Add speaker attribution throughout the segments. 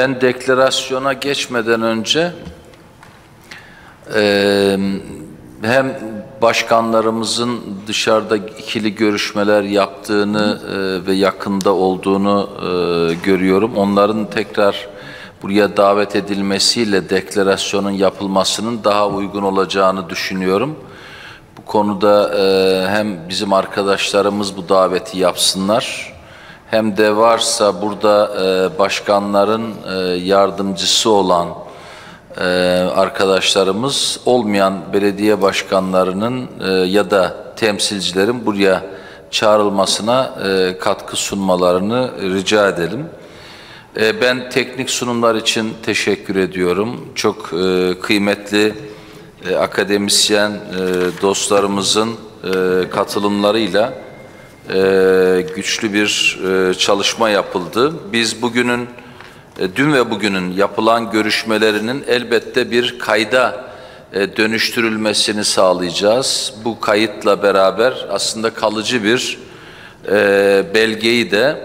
Speaker 1: Ben deklarasyona geçmeden önce hem başkanlarımızın dışarıda ikili görüşmeler yaptığını ve yakında olduğunu görüyorum. Onların tekrar buraya davet edilmesiyle deklarasyonun yapılmasının daha uygun olacağını düşünüyorum. Bu konuda hem bizim arkadaşlarımız bu daveti yapsınlar, hem de varsa burada başkanların yardımcısı olan arkadaşlarımız, olmayan belediye başkanlarının ya da temsilcilerin buraya çağrılmasına katkı sunmalarını rica edelim. Ben teknik sunumlar için teşekkür ediyorum. Çok kıymetli akademisyen dostlarımızın katılımlarıyla güçlü bir çalışma yapıldı. Biz dün ve bugünün yapılan görüşmelerinin elbette bir kayda dönüştürülmesini sağlayacağız. Bu kayıtla beraber aslında kalıcı bir belgeyi de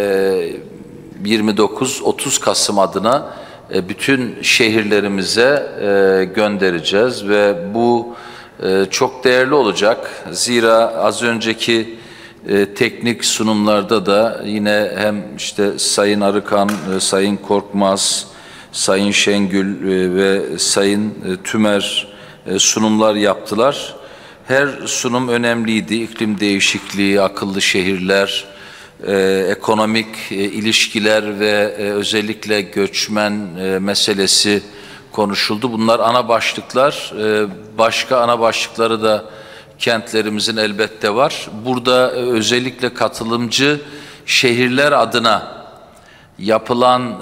Speaker 1: 29-30 Kasım adına bütün şehirlerimize göndereceğiz ve bu çok değerli olacak. Zira az önceki teknik sunumlarda da yine hem işte Sayın Arıkan, Sayın Korkmaz, Sayın Şengül ve Sayın Tümer sunumlar yaptılar. Her sunum önemliydi. İklim değişikliği, akıllı şehirler, ekonomik ilişkiler ve özellikle göçmen meselesi konuşuldu. Bunlar ana başlıklar. Başka ana başlıkları da kentlerimizin elbette var. Burada özellikle katılımcı şehirler adına yapılan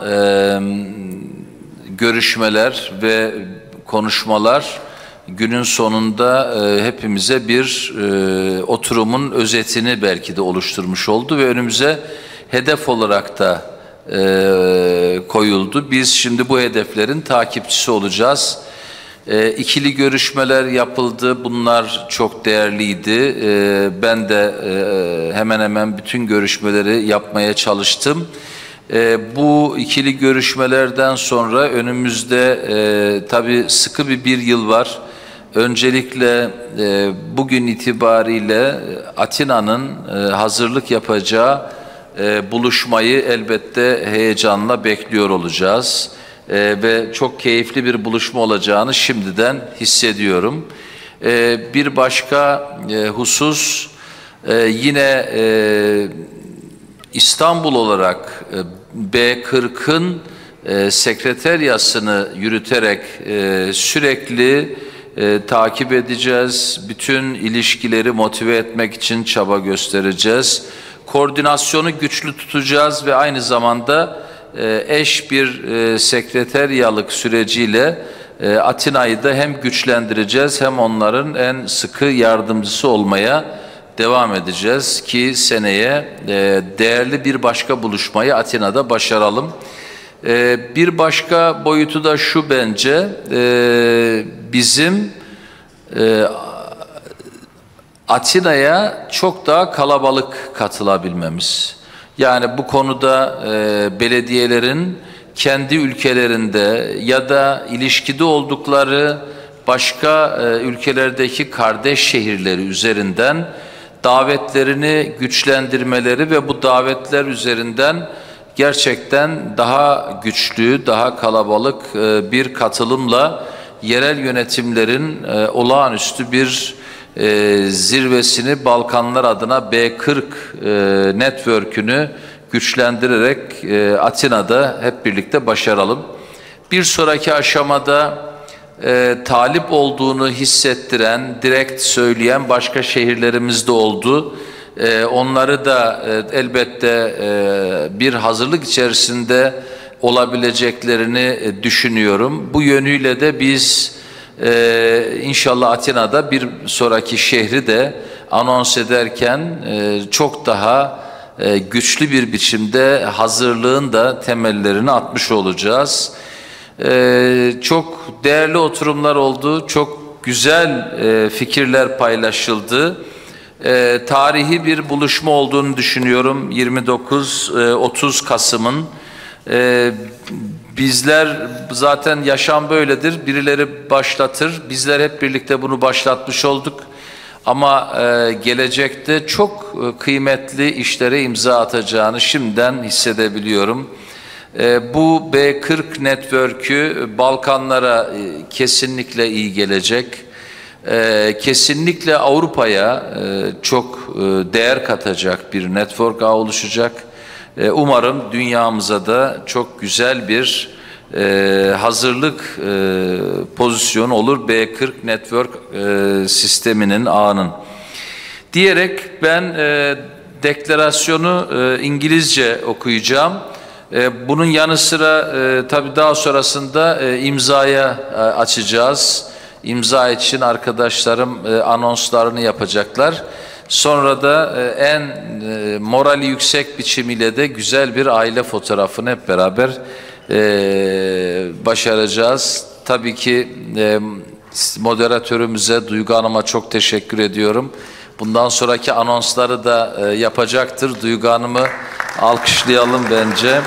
Speaker 1: görüşmeler ve konuşmalar günün sonunda hepimize bir oturumun özetini belki de oluşturmuş oldu ve önümüze hedef olarak da koyuldu. Biz şimdi bu hedeflerin takipçisi olacağız. İkili görüşmeler yapıldı. Bunlar çok değerliydi. Ben de hemen hemen bütün görüşmeleri yapmaya çalıştım. Bu ikili görüşmelerden sonra önümüzde tabii sıkı bir yıl var. Öncelikle bugün itibariyle Atina'nın hazırlık yapacağı buluşmayı elbette heyecanla bekliyor olacağız. Ve çok keyifli bir buluşma olacağını şimdiden hissediyorum. Bir başka husus yine İstanbul olarak B40'ın sekreteryasını yürüterek sürekli takip edeceğiz. Bütün ilişkileri motive etmek için çaba göstereceğiz. Koordinasyonu güçlü tutacağız ve aynı zamanda eş bir sekreteryalık süreciyle Atina'yı da hem güçlendireceğiz hem onların en sıkı yardımcısı olmaya devam edeceğiz ki seneye değerli bir başka buluşmayı Atina'da başaralım. Bir başka boyutu da şu bence, bizim Atina'ya çok daha kalabalık katılabilmemiz. Yani bu konuda belediyelerin kendi ülkelerinde ya da ilişkide oldukları başka ülkelerdeki kardeş şehirleri üzerinden davetlerini güçlendirmeleri ve bu davetler üzerinden gerçekten daha güçlü, daha kalabalık bir katılımla yerel yönetimlerin olağanüstü bir zirvesini Balkanlar adına B40 network'ünü güçlendirerek Atina'da hep birlikte başaralım. Bir sonraki aşamada talip olduğunu hissettiren, direkt söyleyen başka şehirlerimiz de oldu. Onları da elbette bir hazırlık içerisinde olabileceklerini düşünüyorum. Bu yönüyle de biz İnşallah Atina'da bir sonraki şehri de anons ederken çok daha güçlü bir biçimde hazırlığın da temellerini atmış olacağız. Çok değerli oturumlar oldu, çok güzel fikirler paylaşıldı. Tarihi bir buluşma olduğunu düşünüyorum 29-30 Kasım'ın. Bizler zaten yaşam böyledir. Birileri başlatır. Bizler hep birlikte bunu başlatmış olduk. Ama gelecekte çok kıymetli işlere imza atacağını şimdiden hissedebiliyorum. Bu B40 Network'ü Balkanlara kesinlikle iyi gelecek. Kesinlikle Avrupa'ya çok değer katacak bir network ağ oluşacak. Umarım dünyamıza da çok güzel bir hazırlık pozisyonu olur B40 Network sisteminin ağının. Diyerek ben deklarasyonu İngilizce okuyacağım. Bunun yanı sıra tabii daha sonrasında imzaya açacağız. İmza için arkadaşlarım anonslarını yapacaklar. Sonra da en morali yüksek biçimiyle de güzel bir aile fotoğrafını hep beraber başaracağız. Tabii ki moderatörümüze, Duygu Hanım'a çok teşekkür ediyorum. Bundan sonraki anonsları da yapacaktır. Duygu Hanım'ı alkışlayalım bence.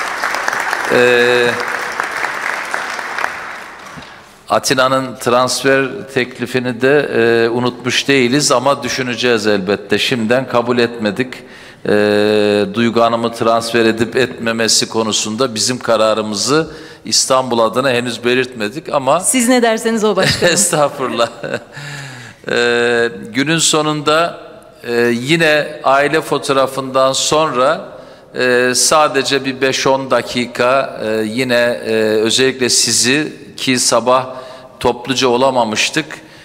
Speaker 1: Atina'nın transfer teklifini de unutmuş değiliz ama düşüneceğiz elbette. Şimdiden kabul etmedik. Duygu Hanım'ı transfer edip etmemesi konusunda bizim kararımızı İstanbul adına henüz belirtmedik ama...
Speaker 2: Siz ne derseniz o başkanım.
Speaker 1: Estağfurullah. Günün sonunda yine aile fotoğrafından sonra sadece bir 5-10 dakika yine özellikle sizi ki sabah topluca olamamıştık.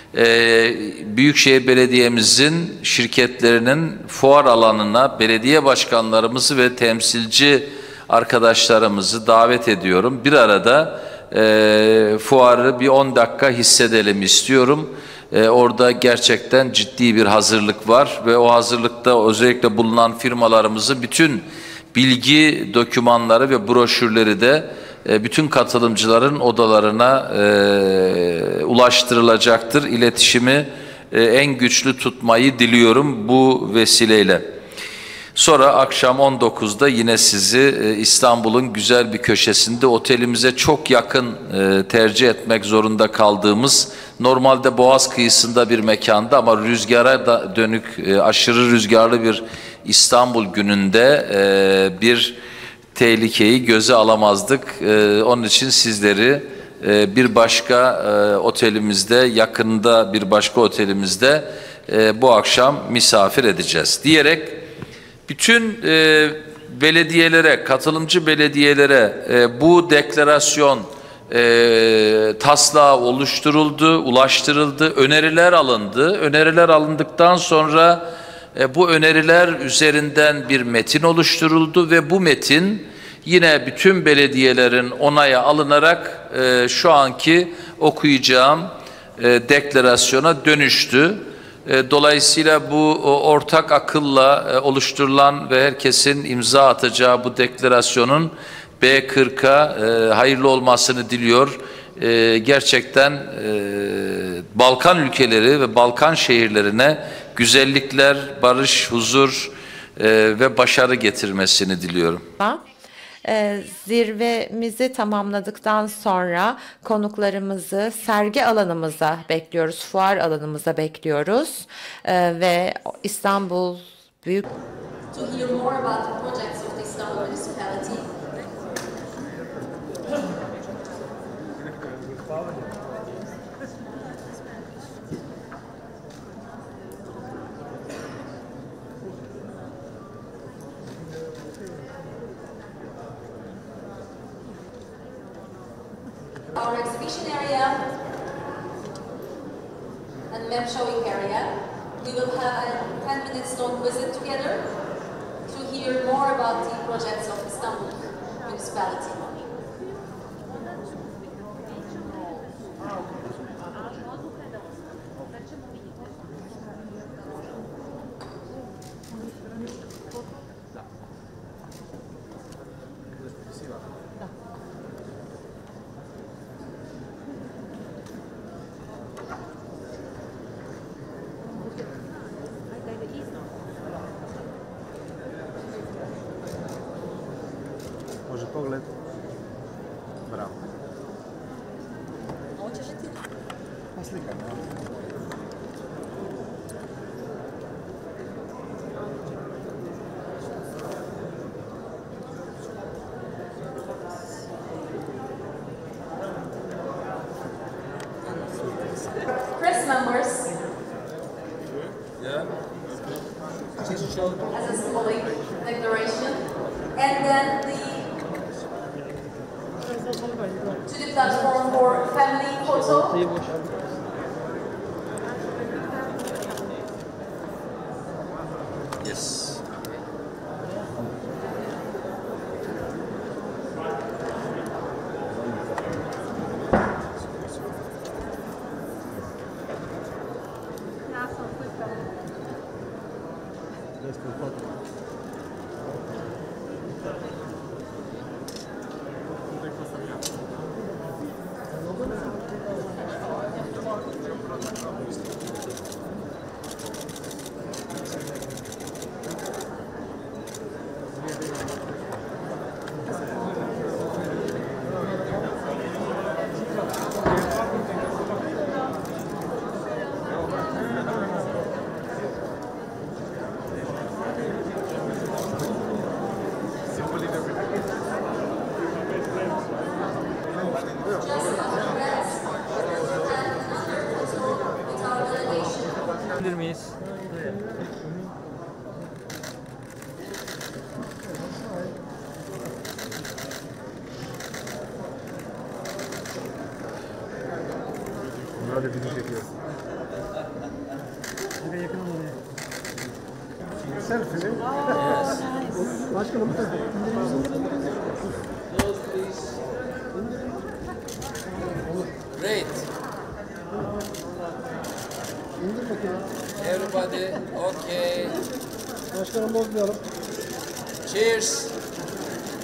Speaker 1: Büyükşehir Belediye'mizin şirketlerinin fuar alanına belediye başkanlarımızı ve temsilci arkadaşlarımızı davet ediyorum. Bir arada fuarı bir 10 dakika hissedelim istiyorum. Orada gerçekten ciddi bir hazırlık var ve o hazırlıkta özellikle bulunan firmalarımızın bütün bilgi dokümanları ve broşürleri de bütün katılımcıların odalarına ulaştırılacaktır. İletişimi en güçlü tutmayı diliyorum bu vesileyle. Sonra akşam 19'da yine sizi İstanbul'un güzel bir köşesinde otelimize çok yakın tercih etmek zorunda kaldığımız normalde Boğaz kıyısında bir mekanda ama rüzgara da dönük aşırı rüzgarlı bir İstanbul gününde bir tehlikeyi göze alamazdık. Onun için sizleri bir başka otelimizde, yakında bir başka otelimizde bu akşam misafir edeceğiz diyerek bütün belediyelere, katılımcı belediyelere bu deklarasyon taslağı oluşturuldu, ulaştırıldı, öneriler alındı. Öneriler alındıktan sonra bu öneriler üzerinden bir metin oluşturuldu ve bu metin yine bütün belediyelerin onaya alınarak şu anki okuyacağım deklarasyona dönüştü. Dolayısıyla bu ortak akılla oluşturulan ve herkesin imza atacağı bu deklarasyonun B40'a hayırlı olmasını diliyor. Gerçekten Balkan ülkeleri ve Balkan şehirlerine güzellikler, barış, huzur ve başarı getirmesini diliyorum.
Speaker 3: Zirvemizi tamamladıktan sonra konuklarımızı sergi alanımıza bekliyoruz, fuar alanımıza bekliyoruz ve İstanbul Büyük...
Speaker 4: To hear more about the projects of the Istanbul municipality. Our exhibition area and map showing area. We will have a 10 minutes long visit together to hear more about the projects of Istanbul municipality.
Speaker 5: Może pogled.
Speaker 2: Bravo. Maslika, no?
Speaker 4: Press members,
Speaker 1: Yeah.
Speaker 4: as a symbolic declaration, and then to the platform for family photo.
Speaker 1: Yes.
Speaker 5: Bilir miyiz?
Speaker 2: Bunlar da video çekiyor. Bir de yakın olmalı. Selfie mi? Başkanım bu tarafa.
Speaker 1: Great.
Speaker 2: İndir bakayım.
Speaker 1: Everybody, okay.
Speaker 2: Başkanım bozmayalım.
Speaker 1: Cheers.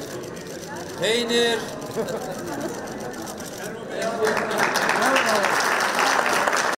Speaker 1: Peynir.
Speaker 2: Bravo.